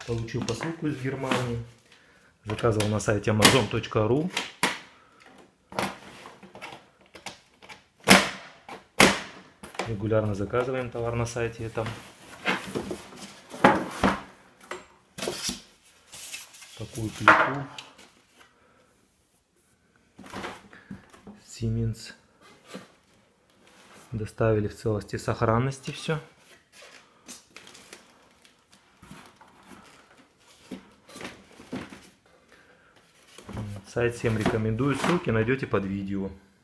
Получил посылку из Германии. Заказывал на сайте amazon.ru. Регулярно заказываем товар на сайте этом. Такую плиту. Siemens. Доставили в целости и сохранности все. Сайт всем рекомендую. Ссылки найдете под видео.